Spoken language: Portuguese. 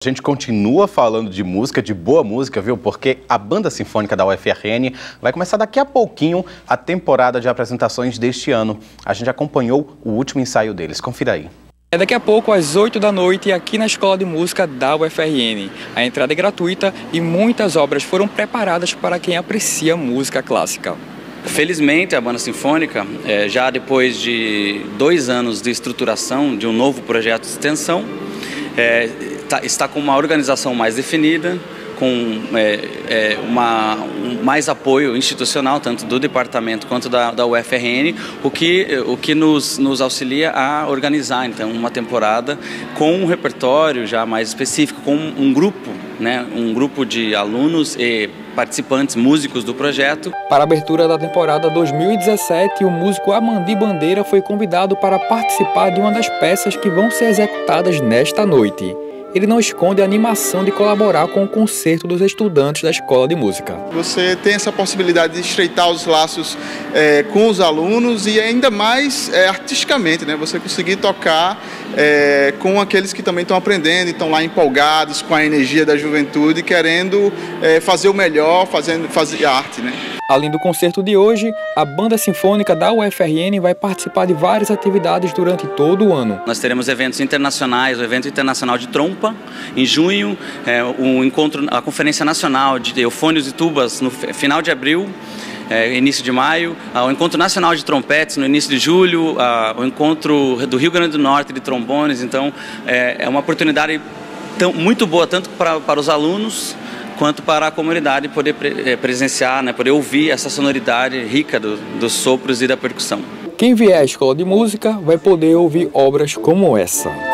A gente continua falando de música, de boa música, viu? Porque a Banda Sinfônica da UFRN vai começar daqui a pouquinho a temporada de apresentações deste ano. A gente acompanhou o último ensaio deles. Confira aí. É daqui a pouco, às 8 da noite, aqui na Escola de Música da UFRN. A entrada é gratuita e muitas obras foram preparadas para quem aprecia música clássica. Felizmente, a Banda Sinfônica, já depois de 2 anos de estruturação de um novo projeto de extensão, está com uma organização mais definida, com mais apoio institucional, tanto do departamento quanto da UFRN, o que nos auxilia a organizar então uma temporada com um repertório já mais específico, com um grupo de alunos e participantes, músicos do projeto. Para a abertura da temporada 2017, o músico Amandi Bandeira foi convidado para participar de uma das peças que vão ser executadas nesta noite. Ele não esconde a animação de colaborar com o concerto dos estudantes da Escola de Música. Você tem essa possibilidade de estreitar os laços com os alunos e ainda mais artisticamente, né? Você conseguir tocar com aqueles que também estão aprendendo, estão lá empolgados com a energia da juventude, querendo fazer o melhor, fazer arte, né? Além do concerto de hoje, a Banda Sinfônica da UFRN vai participar de várias atividades durante todo o ano. Nós teremos eventos internacionais, o evento internacional de trompa, em junho, a Conferência Nacional de Eufônios e Tubas no final de abril, início de maio, o Encontro Nacional de Trompetes no início de julho, o Encontro do Rio Grande do Norte de Trombones. Então, é uma oportunidade muito boa tanto para os alunos quanto para a comunidade poder presenciar, poder ouvir essa sonoridade rica dos sopros e da percussão. Quem vier à Escola de Música vai poder ouvir obras como essa.